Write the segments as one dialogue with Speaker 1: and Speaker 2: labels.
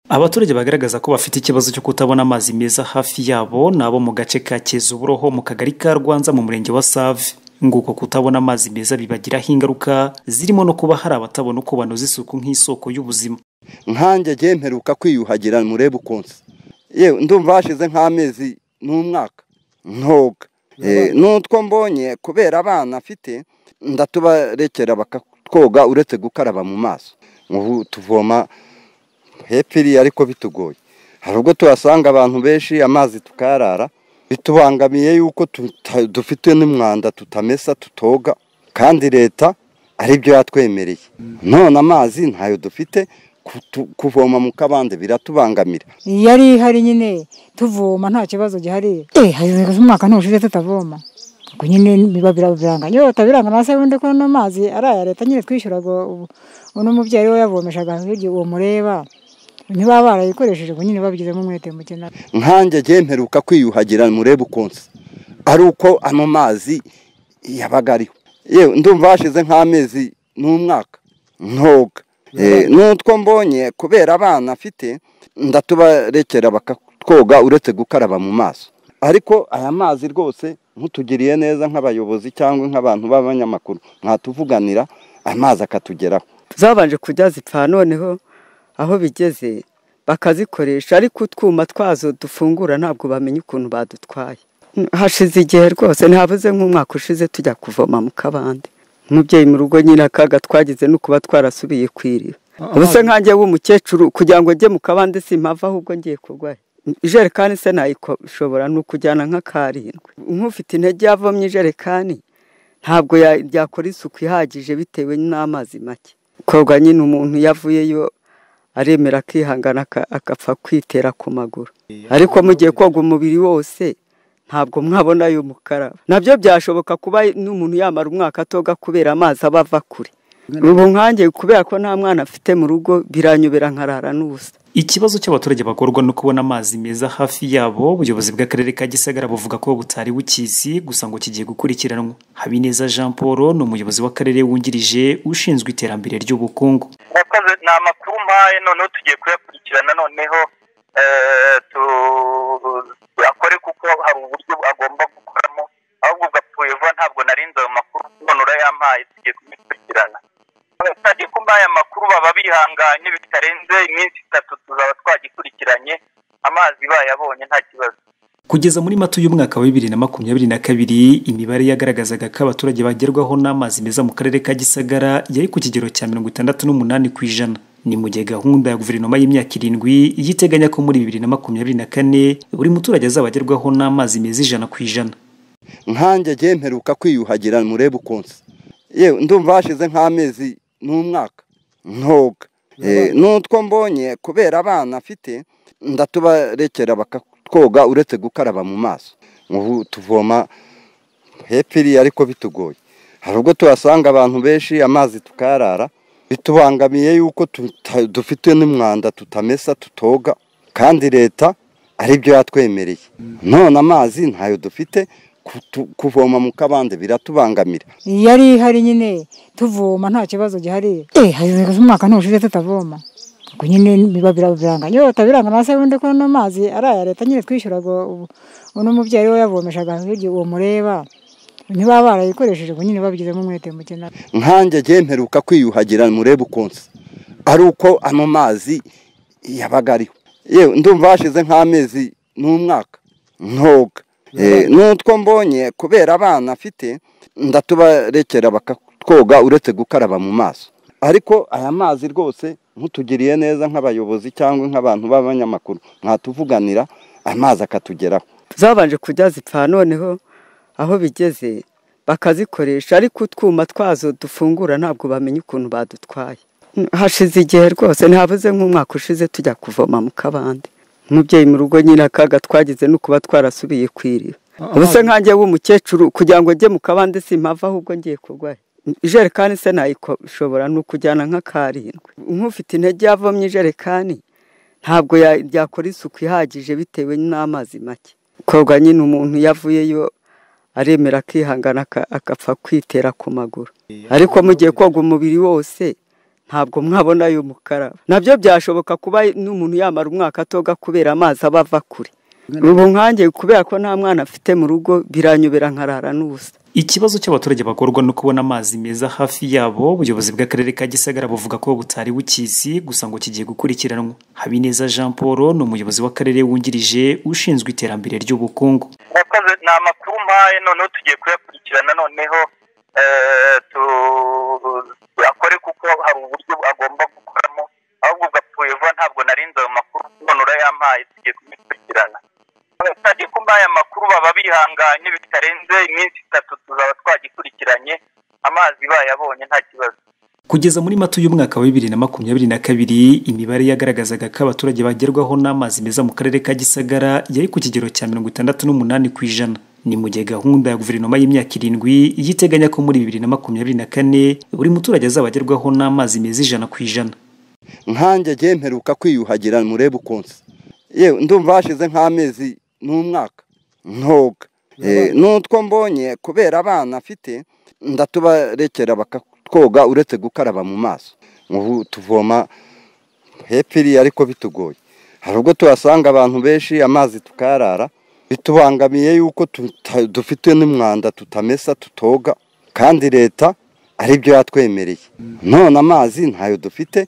Speaker 1: Abaturage bagaragaza ko bafite ikibazo cyo kutabona amazi meza hafi yabo nabo mu gace ka Kezuburoho mu kagari ka Rwanza mu murenge wa Save. Nguko kutabona amazi meza bibagiraho ingaruka zirimo no kuba hari abatabona uko banoza isuku nk'isoko y'ubuzima.
Speaker 2: Nkanjye je mperuka kwiyuhagira murebe ukonse. Yewe ndumva hashize nk'amezi n'umwaka ntoga. Nutwo mbonye kubera abana afite ndatubarekera bakatwoga uretse gukaraba mu maso. Ubu tuvoma hepfiri ariko bitugoye. Hari ubwo tuhasanga abantu benshi amazi tukayarara bitubangamiye yuko dufite n'umwanda tutamesa tutoga kandi leta ari byo yatwemereye. None amazi ntayo dufite kuvoma mu kabande biratubangamira.
Speaker 3: Yari hari nyine tuvoma nta kibazo gihari. Hazize umwaka ntushize tutavoma. Ubwo nyine biba biranga. Yo tabiranga nase wende ko no mazi araya leta nyine twishyuraga uno mubyeyi we yavomeshaga hirya uwo mureba. Niba barayikoresheje nyine babigizemo umwete mukena.
Speaker 2: Nkanjye je mperuka kwiyuhagira murebe ukonse. Ari uko ano mazi yabagariho. Yewe ndumva hashize nk'amezi n'umwaka ntoga. Nutwo mbonye kubera abana afite ndatubarekera bakatwoga uretse gukaraba mu maso. Ariko aya mazi rwose ntutugiriye neza nk'abayobozi cyangwa nk'abantu b'abanyamakuru mwatuvuganira amazi akatugeraho.
Speaker 4: Zabanje kujya zipfa noneho aho bigeze bakazikoresha ariko utwuma twazo dufungura ntabwo bamenye ukuntu badutwaye. Hashize igihe rwose ntabuze nk'umwaka ushize tujya kuvoma mu kabande. Umubyeyi mu rugo nyine akaga twagize no kuba twarasubiye kwiriba. Ubuse nkanjye w'umukecuru kugira ngo njye mu kabande simpava ahubwo ngiye kurwaye. Ijerekani se nayishobora no kujyana nk'akarindwi. Nk'ufite intege yavomye ijerekani ntabwo yakora isuku ihagije bitewe n'amazi make. Koga nyine umuntu yavuyeyo aremera akihangana akapfa kwitera ku maguru. Ariko mugiye koga umubiri wose ntabwo mwabona yo mukaraba. Nabyo byashoboka kuba n'umuntu yamara umwaka atoga kubera amazi abava kure. Ubu nkanjye kubera ko nta mwana afite mu rugo biranyobera nkarara n'ubusa.
Speaker 1: Ikibazo cy'abaturage bagorwa no kubona amazi meza hafi yabo ubuyobozi bw'akarere ka Gisagara buvuga ko butari bukizi gusa ngo kigiye gukurikiranwa. Habineza Jean Paul ni umuyobozi w'akarere wungirije ushinzwe iterambere ry'ubukungu.
Speaker 5: Nakoze na makuru mpaye noneho tugiye kuyakurikirana noneho akore kuko hari uburyo agomba gukoramo ahubwo gapfuye vuba ntabwo narinze ayo makuru none urayampaye tugiye kubikurikirana. Abaturage ko mbaye amakuru baba bihanganye bitarenze iminsi 3 tuzaba twagikurikiranye amazi bayabonye nta kibazo.
Speaker 1: Kugeza muri Mata y'umwaka wa 2022 imibare yagaragazaga ko abaturage bagerwaho n'amazi meza mu karere ka Gisagara yari ku kigero cya 68%. Ni mu gihe gahunda ya guverinoma y'imyaka 7 yiteganya ko muri 2024 buri muturage azabagerwaho n'amazi meza 100%.
Speaker 2: Nkanjye je mperuka kwiyuhagira murebe ukonse. Yewe ndumva hashize nk'amezi n'umwaka ntoga. Nutwo mbonye kubera abana afite ndatubarekera bakatwoga uretse gukaraba mu maso. Ubu tuvoma hepfiri ariko bitugoye. Hari ubwo tuhasanga abantu benshi amazi tukayarara bitubangamiye yuko dufite n'umwanda tutamesa tutoga kandi leta ari byo yatwemereye. None amazi ntayo dufite kuvoma mu kabande biratubangamira.
Speaker 3: Yari hari nyine tuvoma nta kibazo gihari. Hazize umwaka ntushize tutavoma. Ubwo nyine biba biranga. Yo tabiranga nase wende ko no mazi araya leta nyine twishyuraga uno mubyeyi we yavomeshaga hirya uwo mureba. Niba barayikoresheje nyine babigizemo umwete mukena.
Speaker 2: Nkanjye je mperuka kwiyuhagira murebe ukonse. Ari uko ano mazi yabagariho. Yewe ndumva hashize nk'amezi n'umwaka ntoga. Nutwo mbonye kubera abana afite ndatubarekera bakatwoga uretse gukaraba mu maso. Ariko aya mazi rwose ntutugiriye neza nk'abayobozi cyangwa nk'abantu b'abanyamakuru mwatuvuganira amazi akatugeraho.
Speaker 4: Zabanje kujya zipfa noneho aho bigeze bakazikoresha ariko utwuma twazo dufungura ntabwo bamenye ukuntu badutwaye. Hashize igihe rwose ntabuze nk'umwaka ushize tujya kuvoma mu kabande. Umubyeyi mu rugo nyine akaga twagize no kuba twarasubiye kwiriba. Ubuse nkanjye w'umukecuru kugira ngo njye mu kabande simpava ahubwo ngiye kurwaye. Ijerekani se nayishobora no kujyana nk'akarindwi. Nk'ufite intege yavomye ijerekani ntabwo yakora isuku ihagije bitewe n'amazi make. Koga nyine umuntu yavuyeyo aremera akihangana akapfa kwitera ku maguru. Ariko mugiye koga umubiri wose ntabwo mwabona y'umukaraba. Nabyo byashoboka kuba n'umuntu yamara umwaka atoga kubera amazi aba ava kure. Ubu nkanjye kubera ko nta mwana afite mu rugo biranyobera nkarara n'ubusa.
Speaker 1: Ikibazo cy'abaturage bagorwa no kubona amazi meza hafi yabo, ubuyobozi bw'akarere ka Gisagara buvuga ko butari bukizi gusa ngo kigiye gukurikiranwa. Habineza Jean Paul ni umuyobozi w'akarere wungirije ushinzwe iterambere ry'ubukungu.
Speaker 5: Murakoze, ni amakuru mpaye noneho tugiye kuyakurikirana, noneho akore kuko hari uburyo agomba gukoramo, ahubwo ugapfuye vuba ntabwo narinze ayo makuru none urayampaye tugiye kubikurikirana. Abaturage ko mbaye amakuru baba bihanganye, bitarenze iminsi 3 tuzaba twagikurikiranye, amazi bayabonye nta kibazo.
Speaker 1: Kugeza muri Mata y'umwaka wa 2022 imibare yagaragazaga ko abaturage bagerwaho n'amazi meza mu karere ka Gisagara yari ku kigero cya 68%. Ni mu gihe gahunda ya guverinoma y'imyaka 7 yiteganya ko muri 2024 buri muturage azabagerwaho n'amazi meza 100%.
Speaker 2: Nkanjye mperuka kwiyuhagira murebe ukonse. Yewe ndumva hashize nk'amezi n'umwaka ntoga. Nutwo mbonye kubera abana afite ndatubarekera bakatwoga uretse gukaraba mu maso. Ubu tuvoma hepfiri ariko bitugoye. Hari ubwo tuhasanga abantu benshi amazi tukayarara, bitubangamiye yuko dufite n'umwanda tutamesa tutoga, kandi leta ari byo yatwemereye. None amazi ntayo dufite,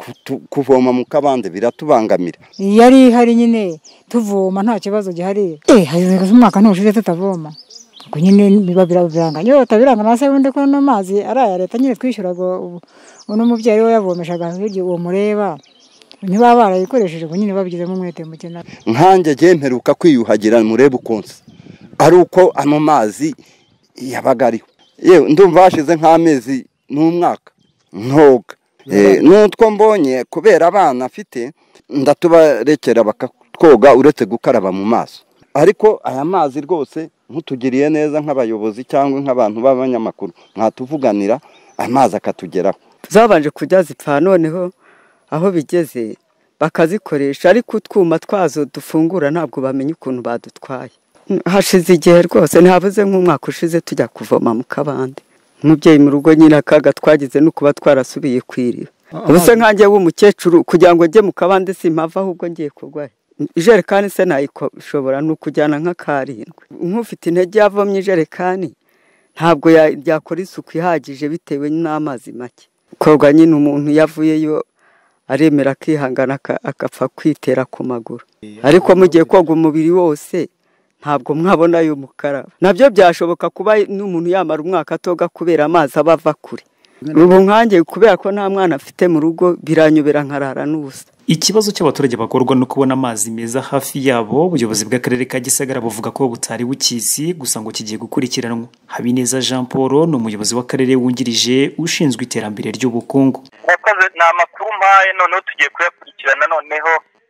Speaker 2: kuvoma mu kabande biratubangamira.
Speaker 3: Yari hari nyine tuvoma nta kibazo gihari. Hazize umwaka ntushize tutavoma. Ubwo nyine biba biranga nyota biranga nase wundi ko no mazi araya leta nyine twishyuraga uno mubyeyi we yavomeshaga hirya uwo mureba. Niba barayikoresheje nyine babigizemo umwete mukena.
Speaker 2: Nkanjye mperuka kwiyuhagira murebe ukonse. Ari uko ano mazi yabagariho. Yewe ndumva hashize nk'amezi n'umwaka ntoga. Nutwo mbonye kubera abana afite ndatubarekera bakatwoga uretse gukaraba mu maso. Ariko aya mazi rwose ntutugiriye neza nk'abayobozi cyangwa nk'abantu b'abanyamakuru, mwatuvuganira amazi akatugeraho.
Speaker 4: Zabanje kujya zipfa, noneho aho bigeze bakazikoresha, ariko utwuma twazo dufungura ntabwo bamenye ukuntu badutwaye. Hashize igihe rwose ntabuze nk'umwaka ushize tujya kuvoma mu kabande. Umubyeyi mu rugo nyine akaga twagize no kuba twarasubiye kwiriba. Ubuse nkanjye w'umukecuru kugira ngo njye mu kabande simpava, ahubwo ngiye kurwaye. Ijerekani se nayishobora no kujyana nk'akarindwi. Nk'ufite intege yavomye ijerekani ntabwo yakora isuku ihagije bitewe n'amazi make. Koga nyine umuntu yavuyeyo aremera akihangana akapfa kwitera ku maguru. Ariko mugiye koga umubiri wose ntabwo mwabona y'umukaraba. Nabyo byashoboka kuba n'umuntu yamara umwaka atoga kubera amazi aba ava kure. Ubu nkanjye kubera ko nta mwana afite mu rugo biranyobera nkarara n'ubusa.
Speaker 1: Ikibazo cy'abaturage bagorwa no kubona amazi meza hafi yabo, ubuyobozi bw'akarere ka Gisagara buvuga ko butari bukizi gusa ngo kigiye gukurikiranwa. Habineza Jean Paul ni umuyobozi w'akarere wungirije ushinzwe iterambere ry'ubukungu.
Speaker 5: Murakoze, ni amakuru mpaye noneho tugiye kuyakurikirana, noneho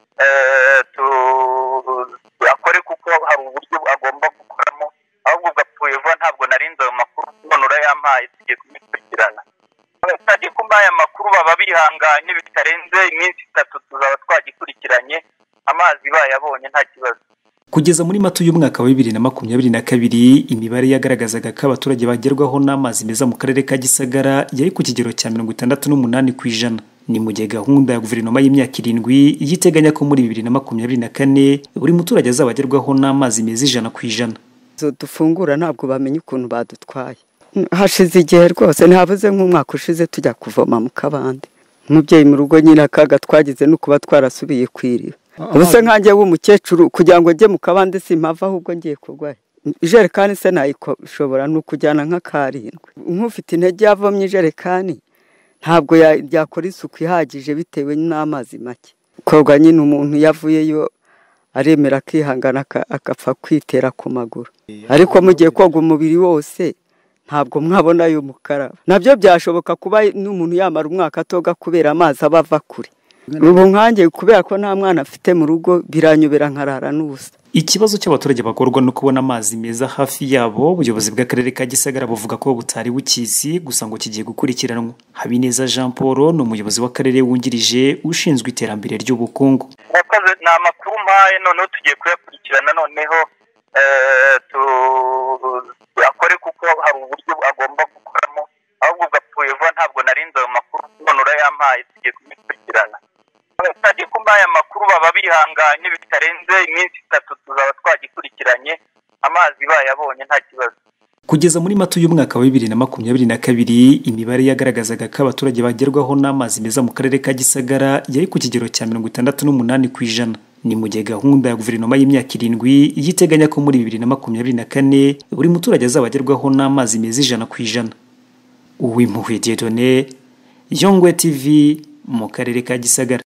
Speaker 5: akore kuko hari uburyo agomba gukoramo, ahubwo ugapfuye vuba ntabwo narinze ayo makuru none urayampaye tugiye kubikurikirana. Abaturage ko mbaye amakuru baba bihanganye, bitarenze iminsi 3 tuzaba twagikurikiranye, amazi bayabonye nta kibazo.
Speaker 1: Kugeza muri Mata y'umwaka wa 2022 imibare yagaragazaga ko abaturage bagerwaho n'amazi meza mu karere ka Gisagara yari ku kigero cya 68%. Ni mu gihe gahunda ya guverinoma y'imyaka 7 yiteganya ko muri 2024 buri muturage azabagerwaho n'amazi meza 100%.
Speaker 4: Dufungura ntabwo bamenye ukuntu badutwaye. Hashize igihe rwose ntabuze nk'umwaka ushize tujya kuvoma mu kabande. Umubyeyi mu rugo nyine akaga twagize no kuba twarasubiye kwiriba. Ubuse nkanjye w'umukecuru kugira ngo njye mu kabande simpava, ahubwo ngiye kurwaye. Ijerekani se nayishobora no kujyana nk'akarindwi. Nk'ufite intege yavomye ijerekani ntabwo yakora isuku ihagije bitewe n'amazi make. Koga nyine umuntu yavuyeyo aremera akihangana akapfa kwitera ku maguru. Ariko mugiye koga umubiri wose ntabwo mwabona y'umukaraba. Nabyo byashoboka kuba n'umuntu yamara umwaka atoga kubera amazi aba ava kure. Ubu nkanjye kubera ko nta mwana afite mu rugo biranyobera nkarara n'ubusa.
Speaker 1: Ikibazo cy'abaturage bagorwa no kubona amazi meza hafi yabo, ubuyobozi bw'akarere ka Gisagara buvuga ko butari bukizi gusa ngo kigiye gukurikiranwa. Habineza Jean Paul ni umuyobozi w'akarere wungirije ushinzwe iterambere ry'ubukungu.
Speaker 5: Murakoze, ni amakuru mpaye noneho tugiye kuyakurikirana, noneho akore kuko hari uburyo agomba gukoramo, ahubwo ugapfuye vuba ntabwo narinze ayo makuru none urayampaye yampaye tugiye kubikurikirana. Abaturage kumva aya makuru baba bihanganye, bitarenze iminsi 3 tuzaba twagikurikiranye, amazi bayabonye nta kibazo.
Speaker 1: Kugeza muri Mata y'umwaka wa 2022 imibare yagaragazaga ko abaturage bagerwaho n'amazi meza mu karere ka Gisagara yari ku kigero cya 68%. Ni mu gihe gahunda ya guverinoma y'imyaka 7 yiteganya ko muri 2024 buri muturage azabagerwaho n'amazi meza 100%. Uwimpuhwe Dieudonné, Yongwe TV mu karere ka Gisagara.